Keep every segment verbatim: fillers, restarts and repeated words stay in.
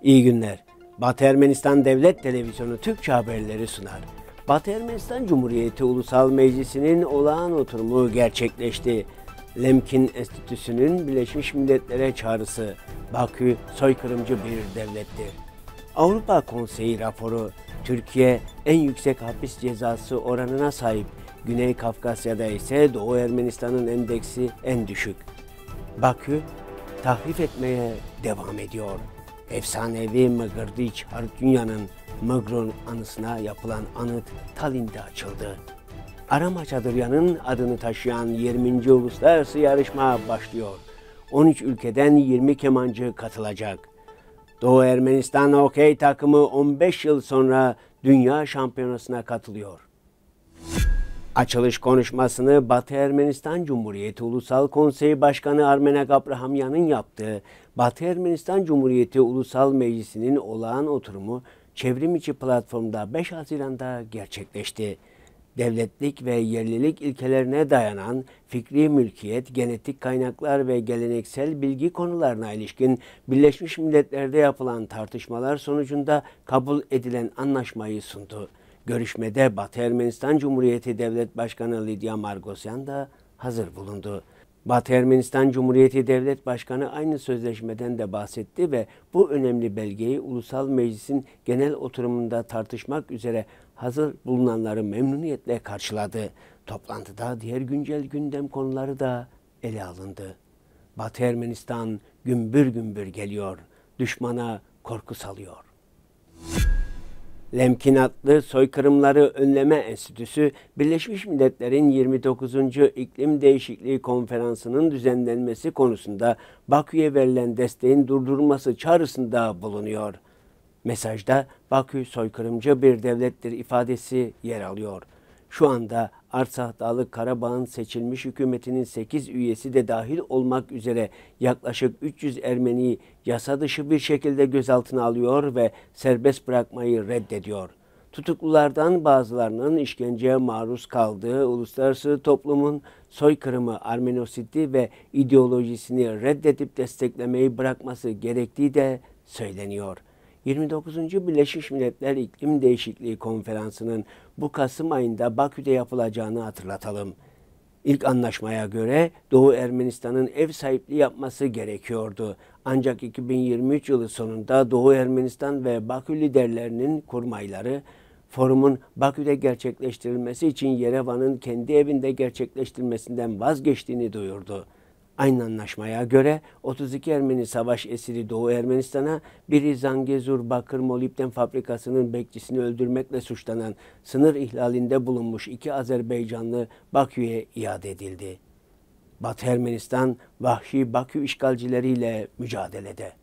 İyi günler. Batı Ermenistan Devlet Televizyonu Türkçe haberleri sunar. Batı Ermenistan Cumhuriyeti Ulusal Meclisi'nin olağan oturumu gerçekleşti. Lemkin Enstitüsü'nün Birleşmiş Milletler'e çağrısı, Bakü soykırımcı bir devlettir. Avrupa Konseyi raporu, Türkiye en yüksek hapis cezası oranına sahip, Güney Kafkasya'da ise Doğu Ermenistan'ın endeksi en düşük. Bakü, tahrip etmeye devam ediyor. Efsanevi Mıgırdiç Harutyunyan'ın Mıgrun anısına yapılan anıt Tallinn'de açıldı. Arama Çadıryan'ın adını taşıyan yirminci Uluslararası Yarışma başlıyor. on üç ülkeden yirmi kemancı katılacak. Doğu Ermenistan hokey takımı on beş yıl sonra Dünya Şampiyonası'na katılıyor. Açılış konuşmasını Batı Ermenistan Cumhuriyeti Ulusal Konseyi Başkanı Armenak Abrahamyan'ın yaptığı Batı Ermenistan Cumhuriyeti Ulusal Meclisi'nin olağan oturumu çevrim içi platformda beş Haziran'da gerçekleşti. Devletlik ve yerlilik ilkelerine dayanan fikri mülkiyet, genetik kaynaklar ve geleneksel bilgi konularına ilişkin Birleşmiş Milletler'de yapılan tartışmalar sonucunda kabul edilen anlaşmayı sundu. Görüşmede Batı Ermenistan Cumhuriyeti Devlet Başkanı Lidya Margosyan da hazır bulundu. Batı Ermenistan Cumhuriyeti Devlet Başkanı aynı sözleşmeden de bahsetti ve bu önemli belgeyi Ulusal Meclis'in genel oturumunda tartışmak üzere hazır bulunanları memnuniyetle karşıladı. Toplantıda diğer güncel gündem konuları da ele alındı. Batı Ermenistan gümbür gümbür geliyor, düşmana korku salıyor. Lemkin adlı Soykırımları Önleme Enstitüsü, Birleşmiş Milletler'in yirmi dokuzuncu İklim Değişikliği Konferansı'nın düzenlenmesi konusunda Bakü'ye verilen desteğin durdurulması çağrısında bulunuyor. Mesajda Bakü soykırımcı bir devlettir ifadesi yer alıyor. Şu anda Artsakh Dağlık Karabağ'ın seçilmiş hükümetinin sekiz üyesi de dahil olmak üzere yaklaşık üç yüz Ermeniyi yasa dışı bir şekilde gözaltına alıyor ve serbest bırakmayı reddediyor. Tutuklulardan bazılarının işkenceye maruz kaldığı uluslararası toplumun soykırımı, Armenositi ve ideolojisini reddedip desteklemeyi bırakması gerektiği de söyleniyor. yirmi dokuzuncu Birleşmiş Milletler İklim Değişikliği Konferansı'nın bu Kasım ayında Bakü'de yapılacağını hatırlatalım. İlk anlaşmaya göre Doğu Ermenistan'ın ev sahipliği yapması gerekiyordu. Ancak iki bin yirmi üç yılı sonunda Doğu Ermenistan ve Bakü liderlerinin kurmayları, forumun Bakü'de gerçekleştirilmesi için Yerevan'ın kendi evinde gerçekleştirilmesinden vazgeçtiğini duyurdu. Aynı anlaşmaya göre otuz iki Ermeni savaş esiri Doğu Ermenistan'a, biri Zangezur Bakır Molibden Fabrikası'nın bekçisini öldürmekle suçlanan sınır ihlalinde bulunmuş iki Azerbaycanlı Bakü'ye iade edildi. Batı Ermenistan vahşi Bakü işgalcileriyle mücadelede.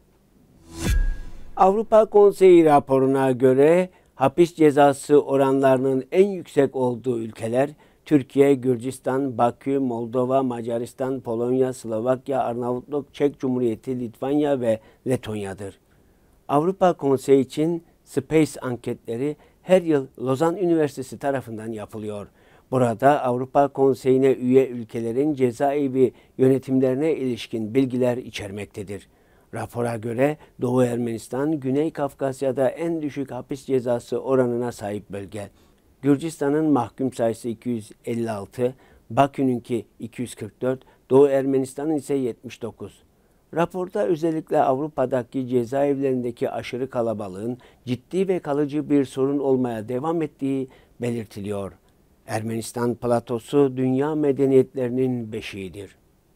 Avrupa Konseyi raporuna göre hapis cezası oranlarının en yüksek olduğu ülkeler Türkiye, Gürcistan, Bakü, Moldova, Macaristan, Polonya, Slovakya, Arnavutluk, Çek Cumhuriyeti, Litvanya ve Letonya'dır. Avrupa Konseyi için Space anketleri her yıl Lozan Üniversitesi tarafından yapılıyor. Burada Avrupa Konseyi'ne üye ülkelerin cezaevi yönetimlerine ilişkin bilgiler içermektedir. Rapora göre Doğu Ermenistan, Güney Kafkasya'da en düşük hapis cezası oranına sahip bölge. Gürcistan'ın mahkum sayısı iki yüz elli altı, Bakü'nünki iki yüz kırk dört, Doğu Ermenistan'ın ise yetmiş dokuz. Raporda özellikle Avrupa'daki cezaevlerindeki aşırı kalabalığın ciddi ve kalıcı bir sorun olmaya devam ettiği belirtiliyor. Ermenistan platosu dünya medeniyetlerinin beşiğidir.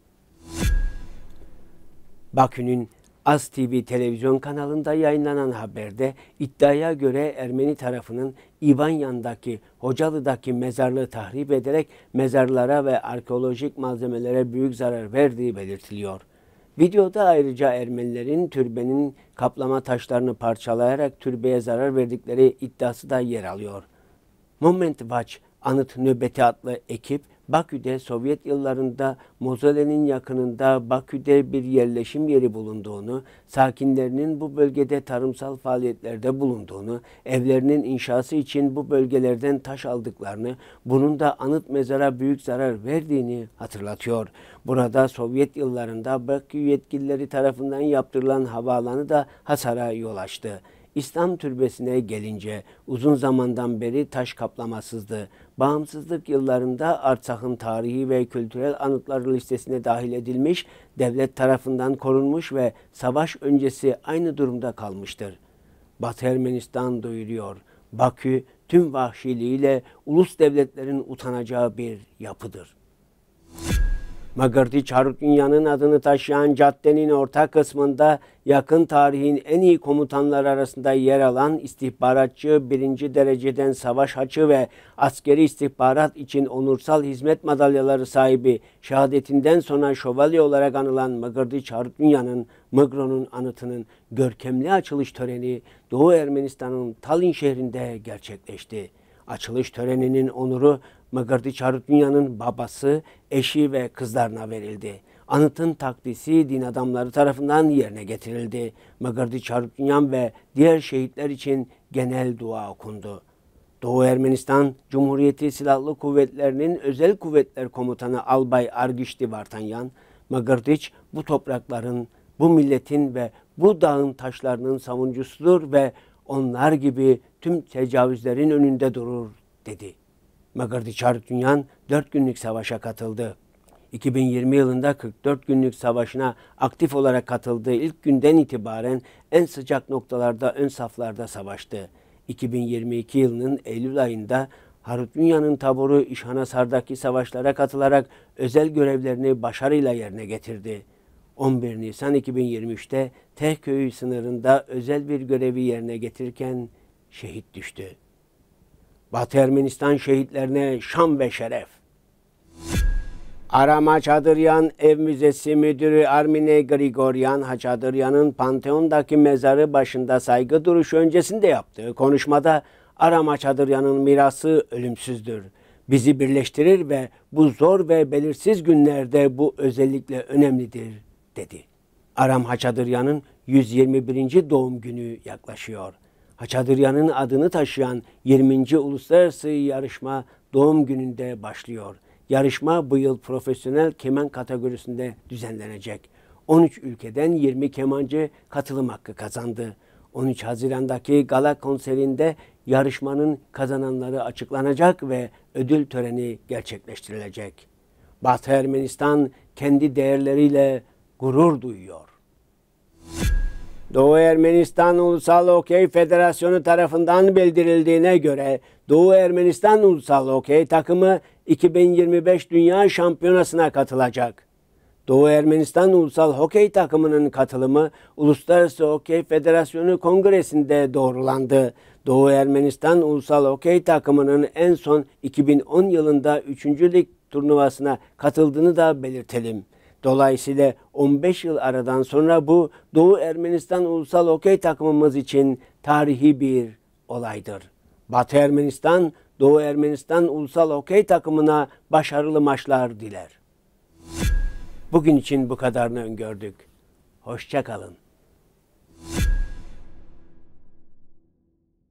Bakü'nün Az T V televizyon kanalında yayınlanan haberde iddiaya göre Ermeni tarafının İvanyan'daki, Hocalı'daki mezarlığı tahrip ederek mezarlara ve arkeolojik malzemelere büyük zarar verdiği belirtiliyor. Videoda ayrıca Ermenilerin türbenin kaplama taşlarını parçalayarak türbeye zarar verdikleri iddiası da yer alıyor. Moment Watch Anıt Nöbeti adlı ekip, Bakü'de Sovyet yıllarında Mozole'nin yakınında Bakü'de bir yerleşim yeri bulunduğunu, sakinlerinin bu bölgede tarımsal faaliyetlerde bulunduğunu, evlerinin inşası için bu bölgelerden taş aldıklarını, bunun da anıt mezara büyük zarar verdiğini hatırlatıyor. Burada Sovyet yıllarında Bakü yetkilileri tarafından yaptırılan havaalanı da hasara yol açtı. İslam türbesine gelince uzun zamandan beri taş kaplamasızdı. Bağımsızlık yıllarında Artsak'ın tarihi ve kültürel anıtları listesine dahil edilmiş, devlet tarafından korunmuş ve savaş öncesi aynı durumda kalmıştır. Batı Ermenistan duyuruyor, Bakü tüm vahşiliğiyle ulus devletlerin utanacağı bir yapıdır. Magırdiç Harutyunyan'ın adını taşıyan caddenin orta kısmında yakın tarihin en iyi komutanlar arasında yer alan istihbaratçı, birinci dereceden savaş haçı ve askeri istihbarat için onursal hizmet madalyaları sahibi, şehadetinden sonra şövalye olarak anılan Magırdiç Harutyunyan'ın Mıgron'un anıtının görkemli açılış töreni Doğu Ermenistan'ın Talin şehrinde gerçekleşti. Açılış töreninin onuru Magırdiç Harutyunyan'ın babası, eşi ve kızlarına verildi. Anıtın takdisi din adamları tarafından yerine getirildi. Magırdiç Harutyunyan ve diğer şehitler için genel dua okundu. Doğu Ermenistan Cumhuriyeti Silahlı Kuvvetleri'nin Özel Kuvvetler Komutanı Albay Argişti Vartanyan, Magırdiç bu toprakların, bu milletin ve bu dağın taşlarının savunucusudur ve onlar gibi tüm tecavüzlerin önünde durur, dedi. Magırdiç Harutyunyan dört günlük savaşa katıldı. iki bin yirmi yılında kırk dört günlük savaşına aktif olarak katıldığı ilk günden itibaren en sıcak noktalarda ön saflarda savaştı. iki bin yirmi iki yılının Eylül ayında Harutyunyan'ın taburu İşhanasar'daki savaşlara katılarak özel görevlerini başarıyla yerine getirdi. on bir Nisan iki bin yirmi üç'te Tehköy sınırında özel bir görevi yerine getirirken şehit düştü. Batı Ermenistan şehitlerine şan ve şeref. Aram Haçadıryan Ev Müzesi Müdürü Armine Grigoryan, Haçadıryan'ın Panteon'daki mezarı başında saygı duruşu öncesinde yaptığı konuşmada Aram Haçadıryan'ın mirası ölümsüzdür. Bizi birleştirir ve bu zor ve belirsiz günlerde bu özellikle önemlidir, dedi. Aram Haçadıryan'ın yüz yirmi birinci doğum günü yaklaşıyor. Haçadıryan'ın adını taşıyan yirminci uluslararası yarışma doğum gününde başlıyor. Yarışma bu yıl profesyonel keman kategorisinde düzenlenecek. on üç ülkeden yirmi kemancı katılım hakkı kazandı. on üç Haziran'daki gala konserinde yarışmanın kazananları açıklanacak ve ödül töreni gerçekleştirilecek. Batı Ermenistan kendi değerleriyle gurur duyuyor. Doğu Ermenistan Ulusal Hokey Federasyonu tarafından bildirildiğine göre Doğu Ermenistan Ulusal Hokey takımı iki bin yirmi beş Dünya Şampiyonası'na katılacak. Doğu Ermenistan Ulusal Hokey takımının katılımı Uluslararası Hokey Federasyonu Kongresi'nde doğrulandı. Doğu Ermenistan Ulusal Hokey takımının en son iki bin on yılında üçüncü lig turnuvasına katıldığını da belirtelim. Dolayısıyla on beş yıl aradan sonra bu Doğu Ermenistan Ulusal Hokey takımımız için tarihi bir olaydır. Batı Ermenistan, Doğu Ermenistan Ulusal Hokey takımına başarılı maçlar diler. Bugün için bu kadarını öngördük. Hoşça kalın.